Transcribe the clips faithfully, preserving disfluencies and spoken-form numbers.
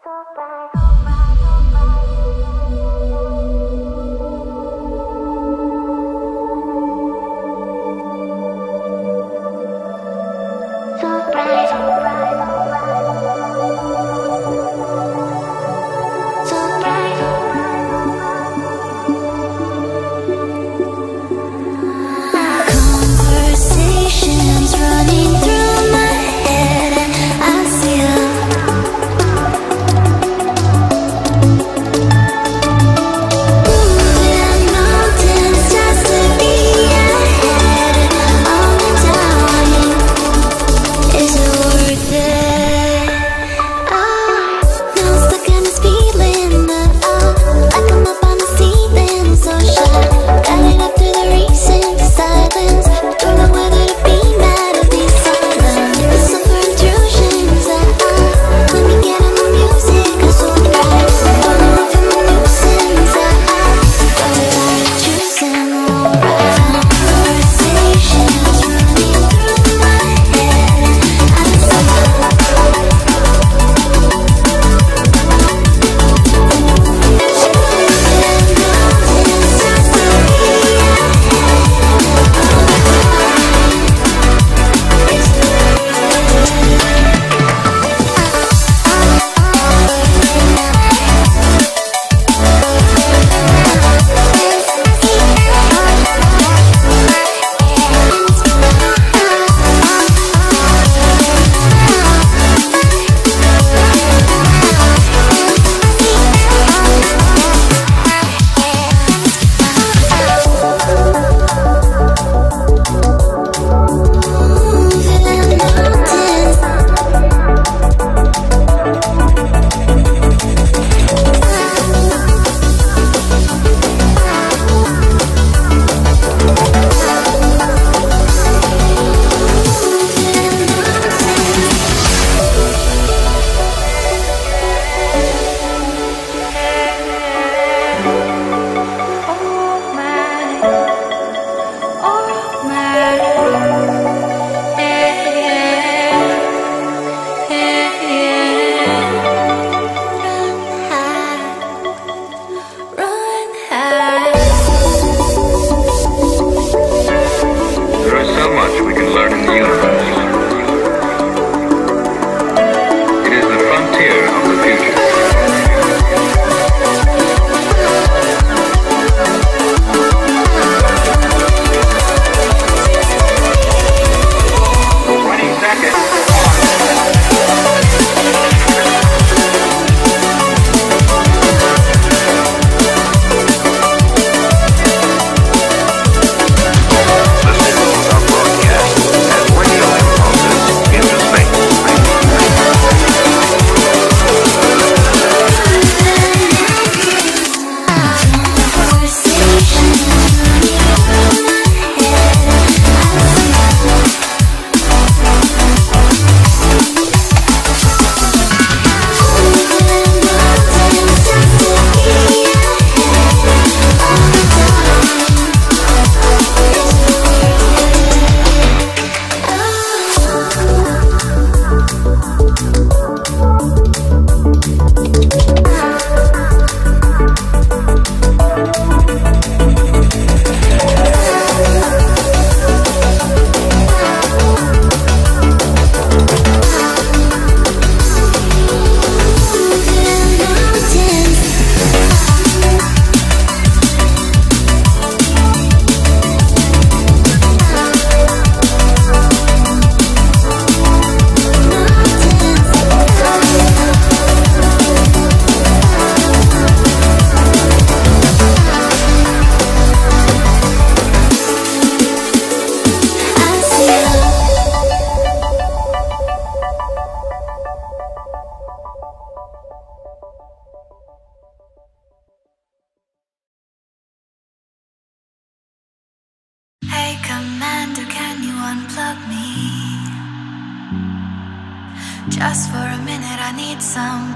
Just for a minute, I need some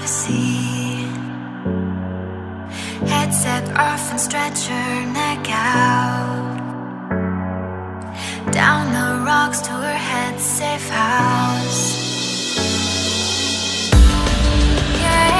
privacy. Headset off and stretch your neck out. Down the rocks to her head's safe house. Yeah.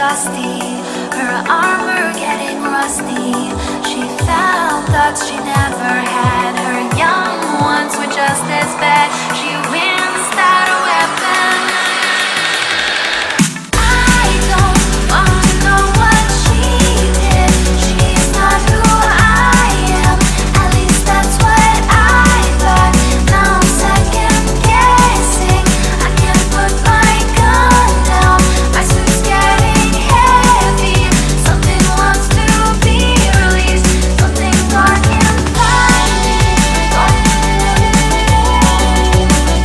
dusty, her armor getting rusty. She found thoughts she never had. Her young ones were just as bad. She wins without a weapon. I don't wanna know what she did. She's not who I am. At least that's what I thought. Now I'm second guessing. I can't put my gun down. My suit's getting heavy. Something wants to be released. Something dark and violent.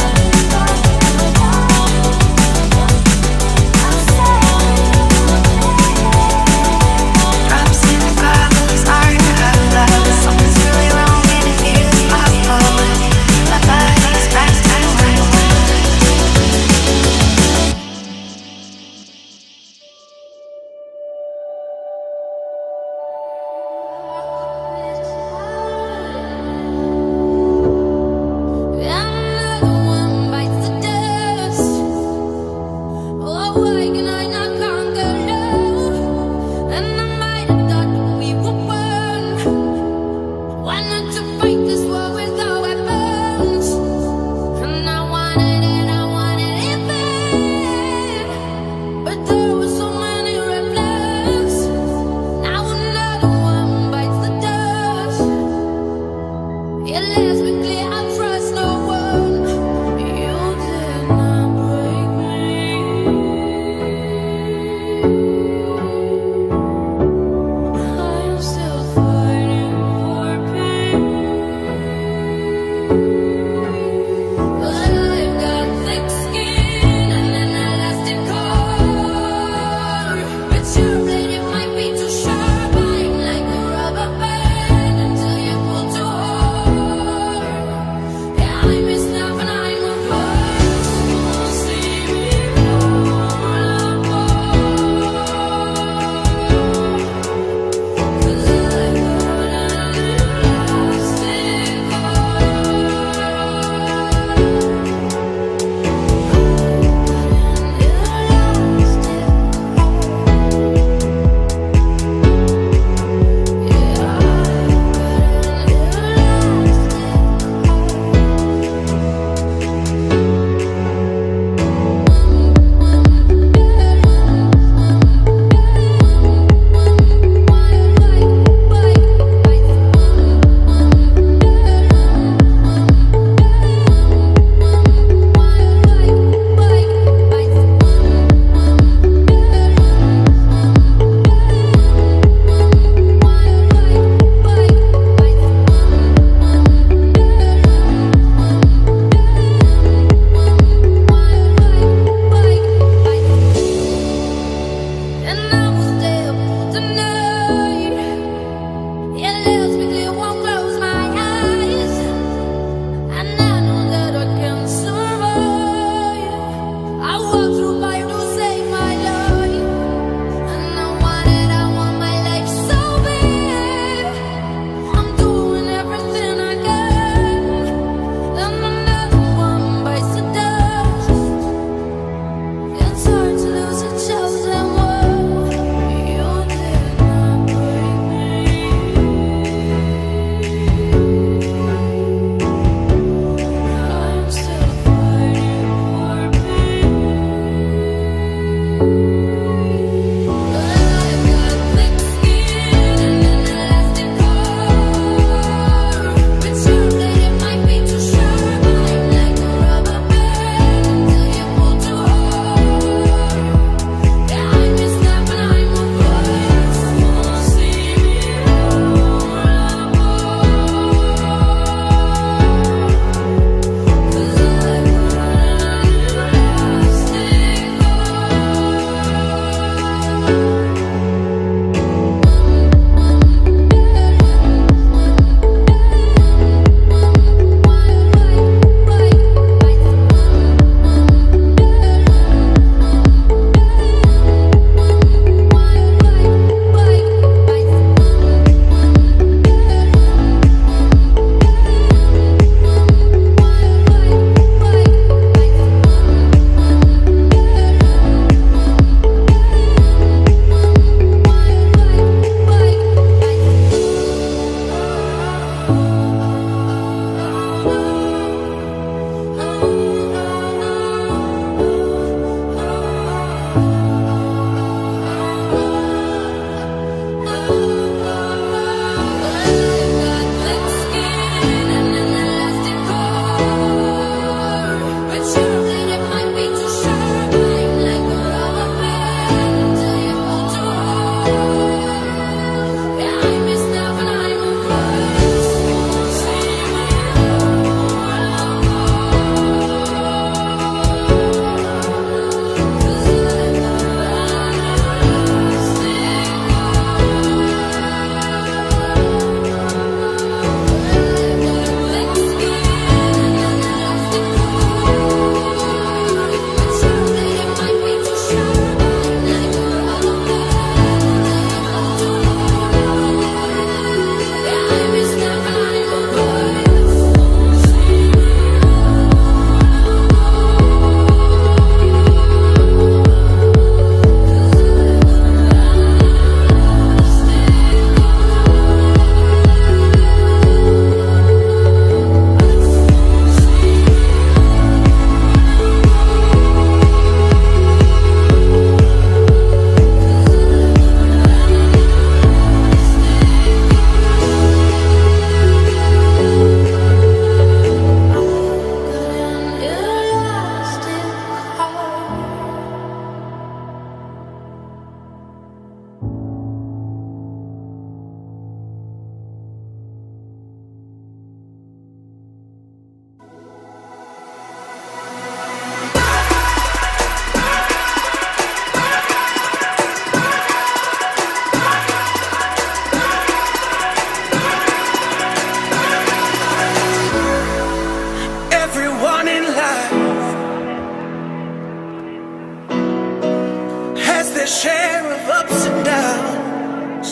share of ups and downs.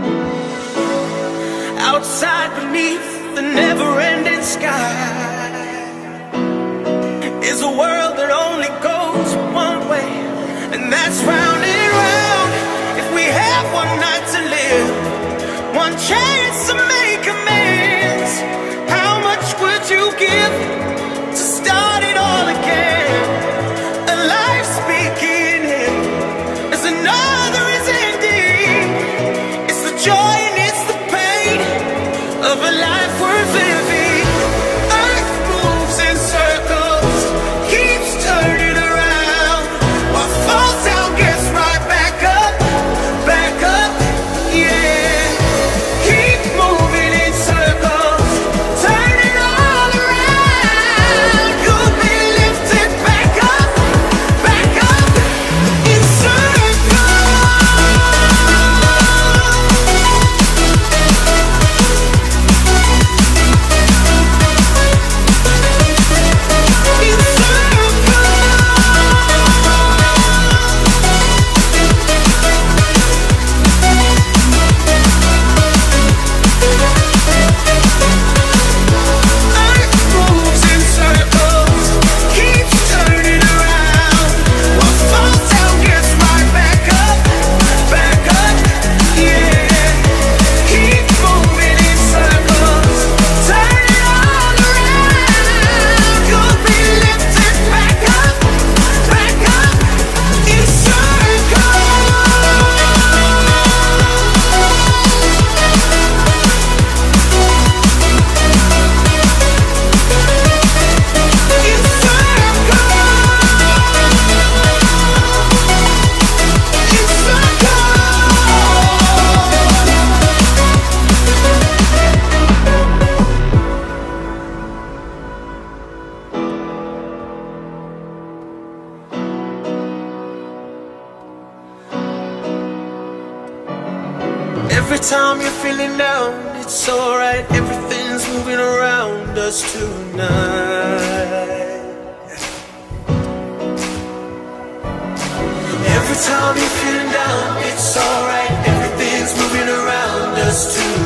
Outside beneath the never-ending sky is a world that only goes one way, and that's round and round. If we have one night to live, one chance to make amends, how much would you give to start it all again? A life's beginning as another is ending. It's the joy and it's the pain of a life worth living. Earth moves in circles, keeps turning around. What falls down gets right back up, back up, yeah. Keep moving in circles, turn it all around. You'll be lifted back up, back up in every time you're feeling down, it's alright, everything's moving around us tonight. Every time you're feeling down, it's alright, everything's moving around us tonight.